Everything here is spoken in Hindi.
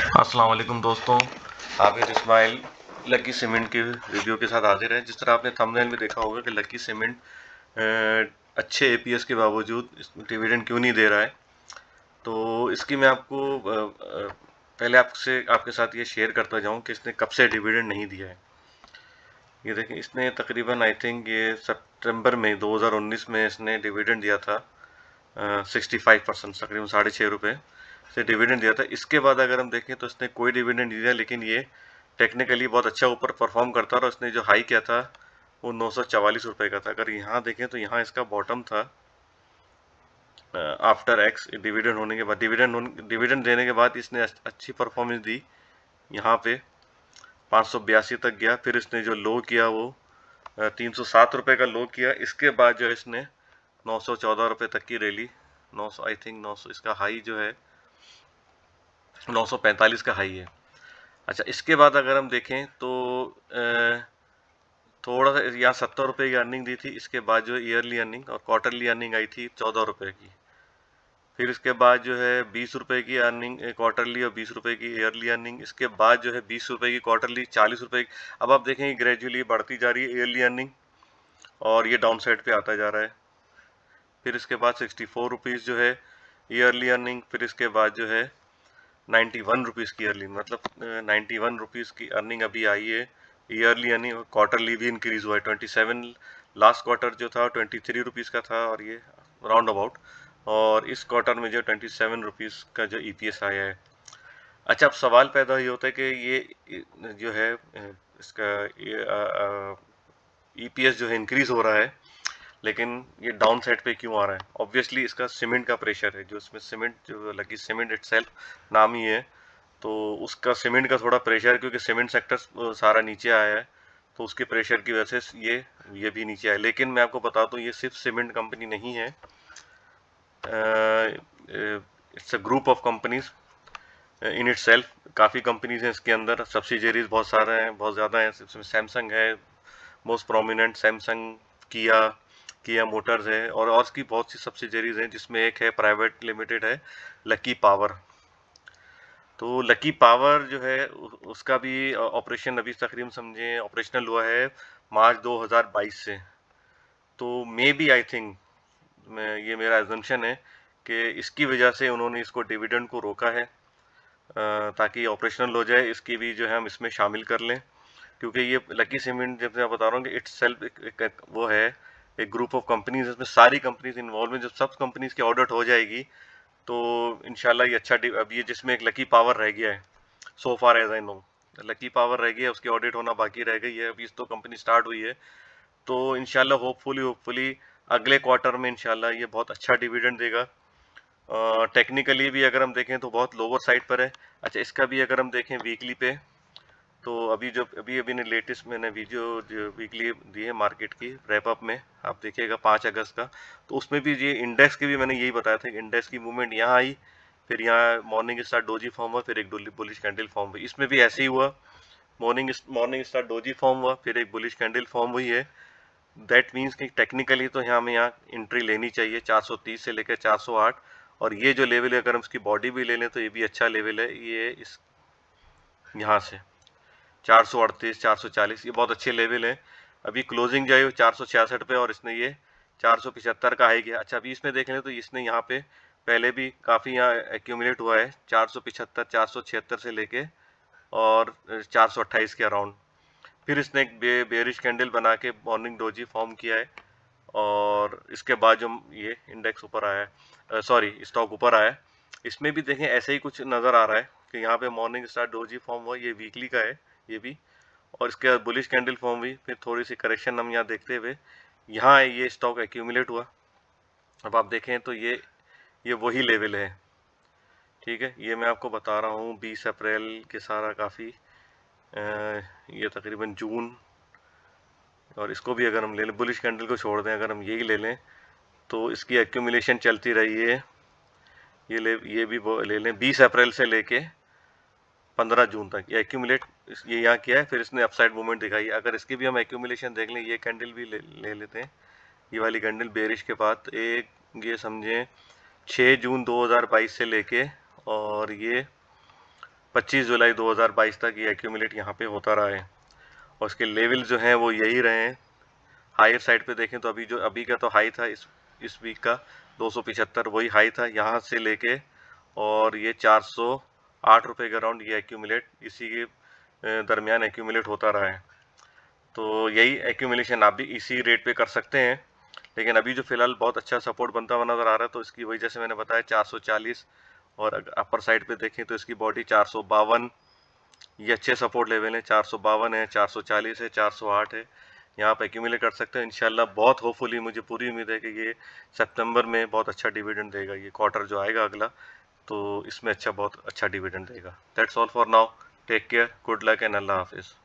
अस्सलाम वालेकुम दोस्तों, हाफिज़ इस्माइल लकी सीमेंट के वीडियो के साथ हाजिर है। जिस तरह आपने थंबनेल में देखा होगा कि लकी सीमेंट अच्छे एपीएस के बावजूद डिविडेंड क्यों नहीं दे रहा है, तो इसकी मैं आपको पहले आपके साथ ये शेयर करता जाऊं कि इसने कब से डिविडेंड नहीं दिया है। ये देखें, इसने तकरीबन आई थिंक ये सितंबर में 2019 में इसने डिविडेंड दिया था 65%, तकरीबन ₹6.5 से डिविडेंड दिया था। इसके बाद अगर हम देखें तो इसने कोई डिविडेंड नहीं दिया, लेकिन ये टेक्निकली बहुत अच्छा ऊपर परफॉर्म करता है और इसने जो हाई किया था वो ₹944 का था। अगर यहाँ देखें तो यहाँ इसका बॉटम था आफ्टर एक्स डिविडेंड होने के बाद, डिविडेंड देने के बाद इसने अच्छी परफॉर्मेंस दी। यहाँ पे 582 तक गया, फिर इसने जो लो किया वो ₹307 का लो किया। इसके बाद जो इसने ₹914 तक की रैली, 900 आई थिंक 900 इसका हाई जो है 945 का हाई है। अच्छा, इसके बाद अगर हम देखें तो थोड़ा सा यहाँ ₹70 की अर्निंग दी थी। इसके बाद जो ईयरली अर्निंग और क्वार्टरली अर्निंग आई थी ₹14 की। फिर इसके बाद जो है ₹20 की अर्निंग क्वार्टरली और ₹20 की ईयरली अर्निंग। इसके बाद जो है ₹20 की क्वार्टरली, ₹40 की। अब आप देखें ग्रेजुअली बढ़ती जा रही है ईयरली अर्निंग और ये डाउन साइड पे आता जा रहा है। फिर इसके बाद ₹64 जो है ईयरली अर्निंग। फिर इसके बाद जो है ₹91 की अर्निंग, मतलब ₹91 की अर्निंग अभी आई है ईयरली अर्निंग। और क्वार्टरली भी इंक्रीज हुआ है 27, लास्ट क्वार्टर जो था ₹23 का था और ये राउंड अबाउट, और इस क्वार्टर में जो ₹27 का जो ईपीएस आया है। अच्छा, अब सवाल पैदा ये होता है कि ये जो है इसका ईपीएस जो है इंक्रीज हो रहा है, लेकिन ये डाउन साइड पे क्यों आ रहा है? ऑब्वियसली इसका सीमेंट का प्रेशर है, जो इसमें सीमेंट जो लगी सीमेंट इटसेल्फ नाम ही है, तो उसका सीमेंट का थोड़ा प्रेशर, क्योंकि सीमेंट सेक्टर सारा नीचे आया है, तो उसके प्रेशर की वजह से ये भी नीचे आया। लेकिन मैं आपको बता दूं ये सिर्फ सीमेंट कंपनी नहीं है, it's a group of companies in itself. काफ़ी कंपनीज हैं इसके अंदर, सब्सिडरीज बहुत सारे हैं, बहुत ज़्यादा हैं। इसमें सैमसंग है most prominent, Samsung, Kia Motors है, और उसकी बहुत सी सब्सिडरीज हैं, जिसमें एक है प्राइवेट लिमिटेड है लकी पावर। तो लकी पावर जो है उसका भी ऑपरेशन अभी तकरीबन समझे ऑपरेशनल हुआ है मार्च 2022 से। तो मे बी आई थिंक, ये मेरा एजम्पशन है कि इसकी वजह से उन्होंने इसको डिविडेंड को रोका है, ताकि ऑपरेशनल हो जाए, इसकी भी जो है हम इसमें शामिल कर लें। क्योंकि ये लकी सीमेंट, जब मैं बता रहा हूँ कि इट्स सेल्फ एक वो है, एक ग्रुप ऑफ कंपनीज, इसमें सारी कंपनीज इन्वॉल्व हैं। जब सब कंपनीज की ऑडिट हो जाएगी तो इंशाल्लाह ये अच्छा अब ये जिसमें एक लकी पावर रह गया है, so far as I know Lucky Power रह गया है, उसकी ऑडिट होना बाकी रह गई है। अभी तो कंपनी स्टार्ट हुई है, तो इंशाल्लाह होपफुली अगले क्वार्टर में इंशाल्लाह ये बहुत अच्छा डिविडेंड देगा। टेक्निकली भी अगर हम देखें तो बहुत लोअर साइड पर है। अच्छा, इसका भी अगर हम देखें वीकली पे, तो अभी ने लेटेस्ट मैंने वीडियो जो वीकली दी है मार्केट की रैप अप में, आप देखिएगा 5 अगस्त का, तो उसमें भी ये इंडेक्स की भी मैंने यही बताया था कि इंडेक्स की मूवमेंट यहाँ आई, फिर यहाँ मॉर्निंग स्टार डोजी फॉर्म हुआ, फिर एक बुलिश कैंडल फॉर्म हुई। इसमें भी ऐसे ही हुआ, मॉर्निंग स्टार डोजी फॉर्म हुआ, फिर एक बुलिश कैंडल फॉर्म हुई है। दैट मीन्स कि टेक्निकली तो हमें यहाँ एंट्री लेनी चाहिए 430 से लेकर 408, और ये जो लेवल है अगर हम इसकी बॉडी भी ले लें तो ये भी अच्छा लेवल है। ये इस यहाँ से 438 440 ये बहुत अच्छे लेवल है। अभी क्लोजिंग जो है वो 466 पे, और इसने ये 475 का हाई किया। अच्छा, अभी इसमें देख लें तो इसने यहाँ पे पहले भी काफ़ी यहाँ एक्यूमुलेट हुआ है 475 476 से लेके और 428 के अराउंड। फिर इसने एक बेरिश कैंडल बना के मॉर्निंग डोजी फॉर्म किया है, और इसके बाद जो ये इंडेक्स ऊपर आया है, सॉरी स्टॉक ऊपर आया है। इसमें भी देखें ऐसे ही कुछ नज़र आ रहा है कि यहाँ पे मॉर्निंग स्टार डोजी फॉर्म हुआ, ये वीकली का है ये भी, और इसके बाद बुलिश कैंडल फॉर्म हुई, फिर थोड़ी सी करेक्शन हम यहाँ देखते हुए यहाँ ये स्टॉक एक्यूमुलेट हुआ। अब आप देखें तो ये वही लेवल है, ठीक है। ये मैं आपको बता रहा हूँ 20 अप्रैल के सारा काफ़ी, ये तकरीबन जून, और इसको भी अगर हम ले लें, बुलिश कैंडल को छोड़ दें, अगर हम यही ले लें तो इसकी एक्यूमुलेशन चलती रही है। ये भी ले लें 20 अप्रैल से लेके 15 जून तक ये एक्यूमुलेट ये यहाँ किया है, फिर इसने अपसाइड मूवमेंट दिखाई है। अगर इसकी भी हम एक्यूमुलेशन देख लें, ये कैंडल भी ले लेते हैं, ये वाली कैंडल बेरिश के बाद एक, ये समझें 6 जून 2022 से लेके और ये 25 जुलाई 2022 तक ये एक्यूमुलेट यहाँ पे होता रहा है। और इसके लेवल जो हैं वो यही रहे हैं। हायर साइड पे देखें तो अभी का तो हाई था इस वीक का 275, वही हाई था यहाँ से लेके, और ये 408 रुपये के अराउंड ये एक्यूमुलेट इसी के दरमियान एक्यूमुलेट होता रहा है। तो यही एक्यूमुलेशन आप भी इसी रेट पे कर सकते हैं। लेकिन अभी जो फिलहाल बहुत अच्छा सपोर्ट बनता हुआ नज़र आ रहा है, तो इसकी वही जैसे मैंने बताया 440, और अपर साइड पे देखें तो इसकी बॉडी 452, ये अच्छे सपोर्ट लेवल हैं। 452 है, 440 है, 408 है, यहाँ आप एक्यूमुलेट कर सकते हैं इंशाल्लाह। बहुत होपफुली मुझे पूरी उम्मीद है कि ये सितंबर में बहुत अच्छा डिविडेंड देगा। ये क्वार्टर जो आएगा अगला, तो इसमें बहुत अच्छा डिविडेंड देगा। That's all for now. Take care, good luck and अल्लाह हाफिज़।